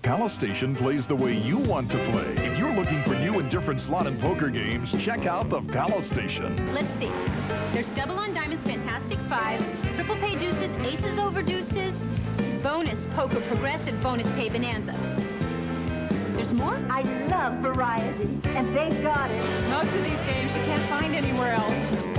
Palace Station plays the way you want to play. If you're looking for new and different slot and poker games, check out the Palace Station. Let's see. There's double on diamonds, fantastic fives, triple pay deuces, aces over deuces, bonus poker, progressive bonus pay bonanza. There's more? I love variety, and they got it. Most of these games you can't find anywhere else.